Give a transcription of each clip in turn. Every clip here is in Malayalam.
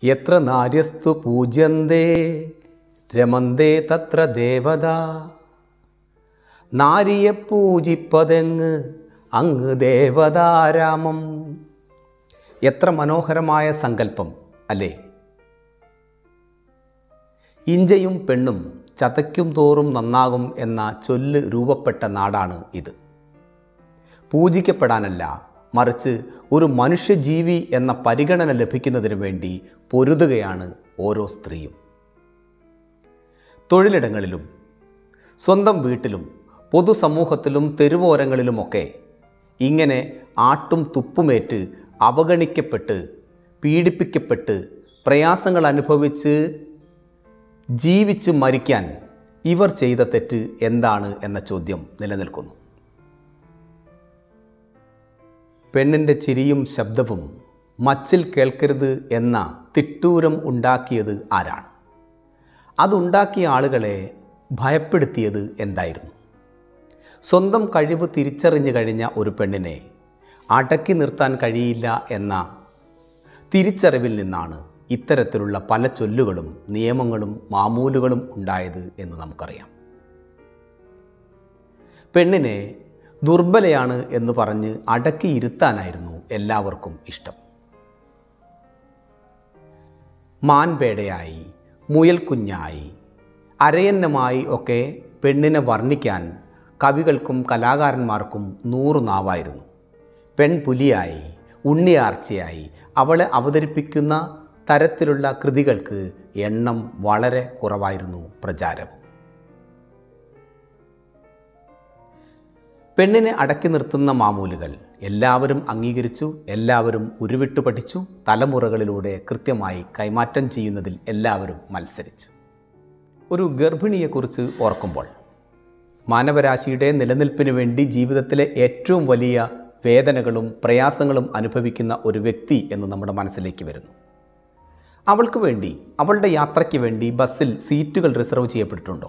യത്ര നാര്യസ്തു പൂജ്യന്തേ രമന്തേ തത്ര ദേവത. നാരിയെ പൂജിപ്പതെങ്ങ് അങ്ങ് ദേവതാരാമം. എത്ര മനോഹരമായ സങ്കല്പം അല്ലേ? ഇഞ്ചയും പെണ്ണും ചതയ്ക്കും തോറും നന്നാകും എന്ന ചൊല്ല് രൂപപ്പെട്ട നാടാണ് ഇത്. പൂജിക്കപ്പെടാനല്ല, മറിച്ച് ഒരു മനുഷ്യജീവി എന്ന പരിഗണന ലഭിക്കുന്നതിന് വേണ്ടി പൊരുതുകയാണ് ഓരോ സ്ത്രീയും. തൊഴിലിടങ്ങളിലും സ്വന്തം വീട്ടിലും പൊതുസമൂഹത്തിലും തെരുവോരങ്ങളിലുമൊക്കെ ഇങ്ങനെ ആട്ടും തുപ്പുമേറ്റ് അവഗണിക്കപ്പെട്ട് പീഡിപ്പിക്കപ്പെട്ട് പ്രയാസങ്ങൾ അനുഭവിച്ച് ജീവിച്ച് മരിക്കാൻ ഇവർ ചെയ്ത തെറ്റ് എന്താണ് എന്ന ചോദ്യം നിലനിൽക്കുന്നു. പെണ്ണിൻ്റെ ചിരിയും ശബ്ദവും മച്ചിൽ കേൾക്കരുത് എന്ന തിട്ടൂരം ഉണ്ടാക്കിയത് ആരാണ്? അതുണ്ടാക്കിയ ആളുകളെ ഭയപ്പെടുത്തിയത് എന്തായിരുന്നു? സ്വന്തം കഴിവ് തിരിച്ചറിഞ്ഞു കഴിഞ്ഞ ഒരു പെണ്ണിനെ അടക്കി നിർത്താൻ കഴിയില്ല എന്ന തിരിച്ചറിവിൽ നിന്നാണ് ഇത്തരത്തിലുള്ള പല ചൊല്ലുകളും നിയമങ്ങളും മാമൂലുകളും ഉണ്ടായത് എന്ന് നമുക്കറിയാം. പെണ്ണിനെ ദുർബലയാണ് എന്ന് പറഞ്ഞ് അടക്കിയിരുത്താനായിരുന്നു എല്ലാവർക്കും ഇഷ്ടം. മാൻപേടയായി, മുയൽക്കുഞ്ഞായി, അരയന്നമായി ഒക്കെ പെണ്ണിനെ വർണ്ണിക്കാൻ കവികൾക്കും കലാകാരന്മാർക്കും 100 നാവായിരുന്നു. പെൺപുലിയായി, ഉണ്ണിയാർച്ചയായി അവളെ അവതരിപ്പിക്കുന്ന തരത്തിലുള്ള കൃതികൾക്ക് എണ്ണം വളരെ കുറവായിരുന്നു, പ്രചാരം. പെണ്ണിനെ അടക്കി നിർത്തുന്ന മാമൂലുകൾ എല്ലാവരും അംഗീകരിച്ചു, എല്ലാവരും ഉരുവിട്ടു പഠിച്ചു, തലമുറകളിലൂടെ കൃത്യമായി കൈമാറ്റം ചെയ്യുന്നതിൽ എല്ലാവരും മത്സരിച്ചു. ഒരു ഗർഭിണിയെക്കുറിച്ച് ഓർക്കുമ്പോൾ മാനവരാശിയുടെ നിലനിൽപ്പിന് വേണ്ടി ജീവിതത്തിലെ ഏറ്റവും വലിയ വേദനകളും പ്രയാസങ്ങളും അനുഭവിക്കുന്ന ഒരു വ്യക്തി എന്ന് നമ്മുടെ മനസ്സിലേക്ക് വരുന്നു. അവൾക്ക് വേണ്ടി, അവളുടെ യാത്രയ്ക്ക് വേണ്ടി ബസ്സിൽ സീറ്റുകൾ റിസർവ് ചെയ്യപ്പെട്ടിട്ടുണ്ടോ?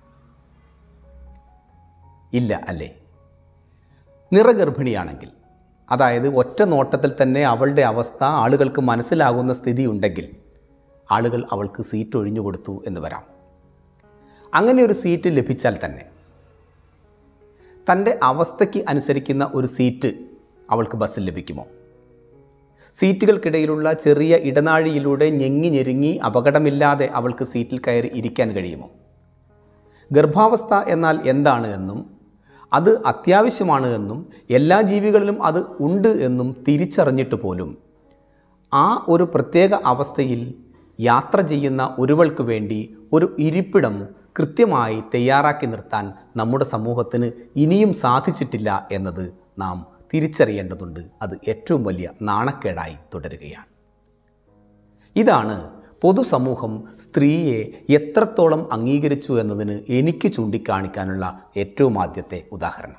ഇല്ല അല്ലേ? നിറഗർഭിണിയാണെങ്കിൽ, അതായത് ഒറ്റ നോട്ടത്തിൽ തന്നെ അവളുടെ അവസ്ഥ ആളുകൾക്ക് മനസ്സിലാകുന്ന സ്ഥിതി ഉണ്ടെങ്കിൽ ആളുകൾ അവൾക്ക് സീറ്റ് ഒഴിഞ്ഞു കൊടുത്തു എന്ന് വരാം. അങ്ങനെ ഒരു സീറ്റ് ലഭിച്ചാൽ തന്നെ തൻ്റെ അവസ്ഥയ്ക്ക് അനുസരിക്കുന്ന ഒരു സീറ്റ് അവൾക്ക് ബസ്സിൽ ലഭിക്കുമോ? സീറ്റുകൾക്കിടയിലുള്ള ചെറിയ ഇടനാഴിയിലൂടെ ഞെങ്ങി ഞെരുങ്ങി അപകടമില്ലാതെ അവൾക്ക് സീറ്റിൽ കയറി ഇരിക്കാൻ കഴിയുമോ? ഗർഭാവസ്ഥ എന്നാൽ എന്താണ് എന്നും അത് അത്യാവശ്യമാണ് എന്നും എല്ലാ ജീവികളിലും അത് ഉണ്ട് എന്നും തിരിച്ചറിഞ്ഞിട്ട് പോലും ആ ഒരു പ്രത്യേക അവസ്ഥയിൽ യാത്ര ചെയ്യുന്ന ഒരുവൾക്ക് വേണ്ടി ഒരു ഇരിപ്പിടം കൃത്യമായി തയ്യാറാക്കി നിർത്താൻ നമ്മുടെ സമൂഹത്തിന് ഇനിയും സാധിച്ചിട്ടില്ല എന്നത് നാം തിരിച്ചറിയേണ്ടതുണ്ട്. അത് ഏറ്റവും വലിയ നാണക്കേടായി തുടരുകയാണ്. ഇതാണ് പൊതുസമൂഹം സ്ത്രീയെ എത്രത്തോളം അംഗീകരിച്ചു എന്നതിന് എനിക്ക് ചൂണ്ടിക്കാണിക്കാനുള്ള ഏറ്റവും ആദ്യത്തെ ഉദാഹരണം.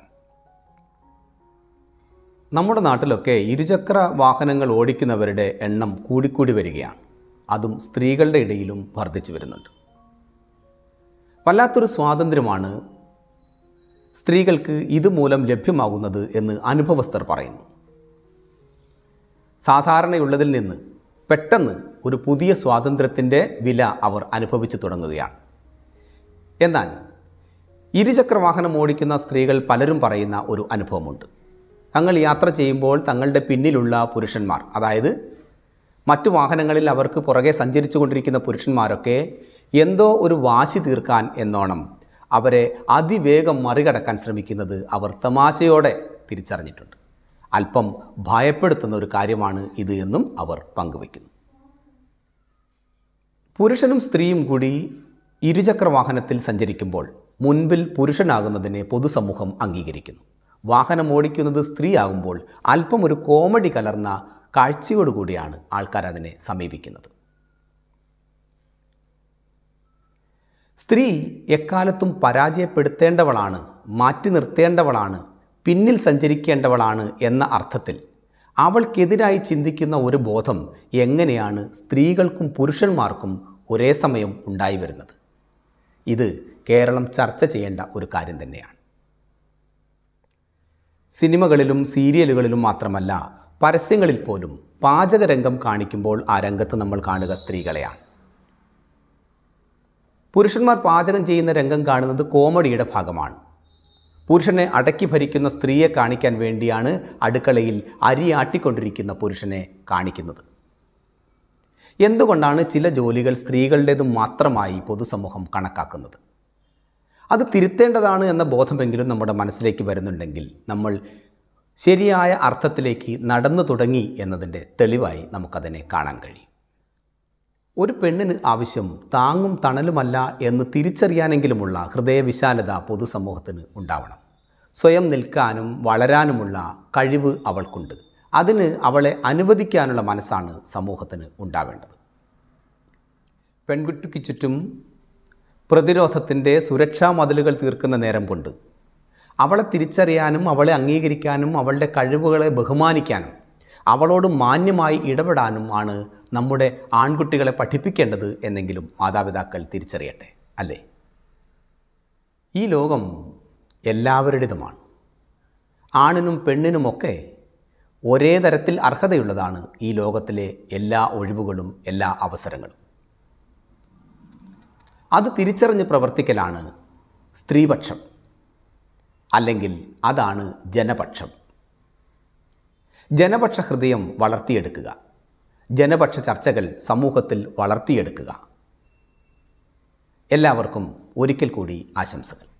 നമ്മുടെ നാട്ടിലൊക്കെ ഇരുചക്ര വാഹനങ്ങൾ ഓടിക്കുന്നവരുടെ എണ്ണം കൂടിക്കൂടി വരികയാണ്. അതും സ്ത്രീകളുടെ ഇടയിലും വർദ്ധിച്ചു വരുന്നുണ്ട്. വല്ലാത്തൊരു സ്വാതന്ത്ര്യമാണ് സ്ത്രീകൾക്ക് ഇതുമൂലം ലഭ്യമാകുന്നത് എന്ന് അനുഭവസ്ഥർ പറയുന്നു. സാധാരണയുള്ളതിൽ നിന്ന് പെട്ടെന്ന് ഒരു പുതിയ സ്വാതന്ത്ര്യത്തിൻ്റെ വില അവർ അനുഭവിച്ചു തുടങ്ങുകയാണ്. എന്നാൽ ഇരുചക്രവാഹനം ഓടിക്കുന്ന സ്ത്രീകൾ പലരും പറയുന്ന ഒരു അനുഭവമുണ്ട്. തങ്ങൾ യാത്ര ചെയ്യുമ്പോൾ തങ്ങളുടെ പിന്നിലുള്ള പുരുഷന്മാർ, അതായത് മറ്റു വാഹനങ്ങളിൽ അവർക്ക് പുറകെ സഞ്ചരിച്ചു കൊണ്ടിരിക്കുന്ന പുരുഷന്മാരൊക്കെ എന്തോ ഒരു വാശി തീർക്കാൻ എന്നോണം അവരെ അതിവേഗം മറികടക്കാൻ ശ്രമിക്കുന്നത് അവർ തമാശയോടെ തിരിച്ചറിഞ്ഞിട്ടുണ്ട്. അല്പം ഭയപ്പെടുത്തുന്ന ഒരു കാര്യമാണ് ഇത് എന്നും അവർ പങ്കുവയ്ക്കുന്നു. പുരുഷനും സ്ത്രീയും കൂടി ഇരുചക്രവാഹനത്തിൽ സഞ്ചരിക്കുമ്പോൾ മുൻപിൽ പുരുഷനാകുന്നതിനെ പൊതുസമൂഹം അംഗീകരിക്കുന്നു. വാഹനം ഓടിക്കുന്നത് സ്ത്രീയാകുമ്പോൾ അല്പം ഒരു കോമഡി കലർന്ന കാഴ്ചയോടുകൂടിയാണ് ആൾക്കാർ അതിനെ സമീപിക്കുന്നത്. സ്ത്രീ എക്കാലത്തും പരാജയപ്പെടുത്തേണ്ടവളാണ്, മാറ്റി നിർത്തേണ്ടവളാണ്, പിന്നിൽ സഞ്ചരിക്കേണ്ടവളാണ് എന്ന അർത്ഥത്തിൽ അവൾക്കെതിരായി ചിന്തിക്കുന്ന ഒരു ബോധം എങ്ങനെയാണ് സ്ത്രീകൾക്കും പുരുഷന്മാർക്കും ഒരേ സമയം ഉണ്ടായി വരുന്നത്? ഇത് കേരളം ചർച്ച ചെയ്യേണ്ട ഒരു കാര്യം തന്നെയാണ്. സിനിമകളിലും സീരിയലുകളിലും മാത്രമല്ല പരസ്യങ്ങളിൽ പോലും പാചകരംഗം കാണിക്കുമ്പോൾ ആ രംഗത്ത് നമ്മൾ കാണുക സ്ത്രീകളെയാണ്. പുരുഷന്മാർ പാചകം ചെയ്യുന്ന രംഗം കാണുന്നത് കോമഡിയുടെ ഭാഗമാണ്. പുരുഷനെ അടക്കി ഭരിക്കുന്ന സ്ത്രീയെ കാണിക്കാൻ വേണ്ടിയാണ് അടുക്കളയിൽ അരി ആട്ടിക്കൊണ്ടിരിക്കുന്ന പുരുഷനെ കാണിക്കുന്നത്. എന്തുകൊണ്ടാണ് ചില ജോലികൾ സ്ത്രീകളുടേത് മാത്രമായി പൊതുസമൂഹം കണക്കാക്കുന്നത്? അത് തിരുത്തേണ്ടതാണ് എന്ന ബോധമെങ്കിലും നമ്മുടെ മനസ്സിലേക്ക് വരുന്നുണ്ടെങ്കിൽ നമ്മൾ ശരിയായ അർത്ഥത്തിലേക്ക് നടന്നു തുടങ്ങി എന്നതിൻ്റെ തെളിവായി നമുക്കതിനെ കാണാൻ കഴിയും. ഒരു പെണ്ണിന് ആവശ്യം താങ്ങും തണലുമല്ല എന്ന് തിരിച്ചറിയാനെങ്കിലുമുള്ള ഹൃദയവിശാലത പൊതുസമൂഹത്തിന് ഉണ്ടാവണം. സ്വയം നിൽക്കാനും വളരാനുമുള്ള കഴിവ് അവൾക്കുണ്ട്. അതിന് അവളെ അനുവദിക്കാനുള്ള മനസ്സാണ് സമൂഹത്തിന് ഉണ്ടാവേണ്ടത്. പെൺകുട്ടിക്ക് ചുറ്റും പ്രതിരോധത്തിൻ്റെ സുരക്ഷാ മതിലുകൾ തീർക്കുന്ന നേരം കൊണ്ട് അവളെ തിരിച്ചറിയാനും അവളെ അംഗീകരിക്കാനും അവളുടെ കഴിവുകളെ ബഹുമാനിക്കാനും അവളോട് മാന്യമായി ഇടപെടാനും ആണ് നമ്മുടെ ആൺകുട്ടികളെ പഠിപ്പിക്കേണ്ടത് എന്നെങ്കിലും മാതാപിതാക്കൾ തിരിച്ചറിയട്ടെ, അല്ലേ? ഈ ലോകം എല്ലാവരുടേതുമാണ്. ആണിനും പെണ്ണിനുമൊക്കെ ഒരേ തരത്തിൽ അർഹതയുള്ളതാണ് ഈ ലോകത്തിലെ എല്ലാ ഒഴിവുകളും എല്ലാ അവസരങ്ങളും. അത് തിരിച്ചറിഞ്ഞ് പ്രവർത്തിക്കലാണ് സ്ത്രീപക്ഷം, അല്ലെങ്കിൽ അതാണ് ജനപക്ഷം. ജനപക്ഷ ഹൃദയം വളർത്തിയെടുക്കുക, ജനപക്ഷ ചർച്ചകൾ സമൂഹത്തിൽ വളർത്തിയെടുക്കുക. എല്ലാവർക്കും ഒരിക്കൽ കൂടി ആശംസകൾ.